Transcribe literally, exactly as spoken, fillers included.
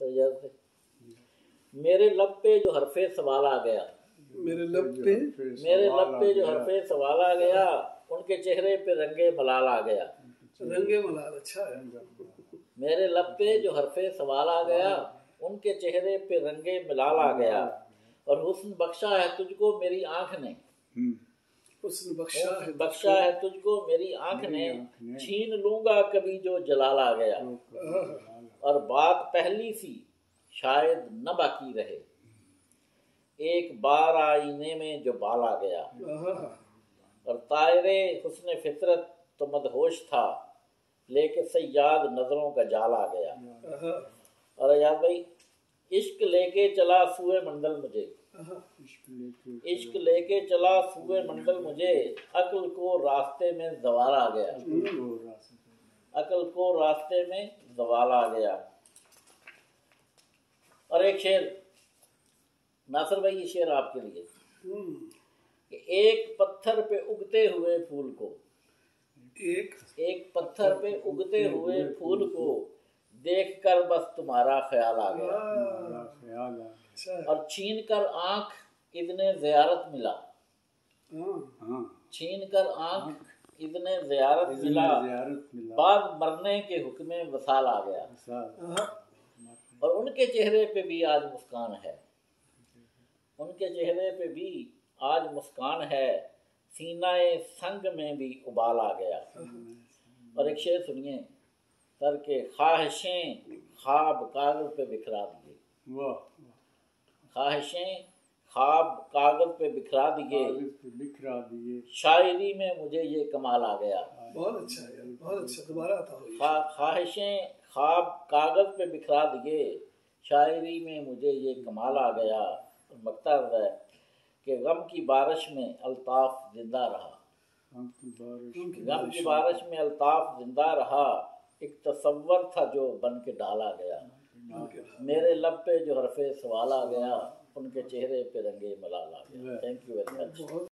तो जैसे मेरे लब पे जो हरफे सवाल आ गया, मेरे लब पे मेरे लब पे जो हरफे सवाल आ गया, उनके चेहरे पे रंगे मलाल आ गया। रंगे मलाल, अच्छा है। मेरे लब पे जो हरफे सवाल आ गया, उनके चेहरे पे रंगे मलाल आ गया। और हुस्न बख्शा है तुझको मेरी आंख ने, हुस्न बख्शा है बख्शा है तुझको मेरी आंख ने, छीन लूंगा कभी जो जलाल आ गया। और बात पहली सी शायद न बाकी रहे, एक बार आईने में जो बाल आ गया। और तायरे हुस्न फितरत तो मदहोश था, लेके सयाद नजरों का जाल आ गया। और याद भाई, इश्क लेके चला सूए मंडल मुझे, इश्क लेके चला सूए मंडल मुझे, अक्ल को रास्ते में जवाल आ गया। अक्ल को रास्ते में जवाल आ गया। और एक शेर नासिर भाई, ये शेर आपके लिए कि एक पत्थर पे उगते हुए फूल को, एक एक पत्थर पे उगते हुए फूल को देखकर बस तुम्हारा ख्याल आ गया। और छीन कर आंख इतने ज़ियारत मिला, छीन कर आंख इतने ज़ियारत मिला, बाद मरने के हुक्म वसाल आ गया। और उनके चेहरे पे भी आज मुस्कान है, उनके चेहरे पे भी आज मुस्कान है, सीनाए संग में भी उबाल आ गया। और एक शेर सुनिए, सर के ख्वाहिशें ख्वाब कागज पे बिखरा दिए, ख्वाहिशें ख्वाब कागज पे बिखरा दिए, शायरी में मुझे ये कमाल आ गया। बहुत अच्छा है, बहुत अच्छा, दोबारा आता हो। ख्वाहिशें ख्वाब कागज पे बिखरा दिए, शायरी में मुझे ये कमाल आ गया। और मकता है कि गम की बारिश में अल्ताफ जिंदा रहा, गम की बारिश में अल्ताफ जिंदा रहा, एक तसव्वुर था जो बन के डाला गया। मेरे लब पे जो हरफे सवाल आ गया, उनके चेहरे पे रंगे मलाल आ गया। Thank you very much.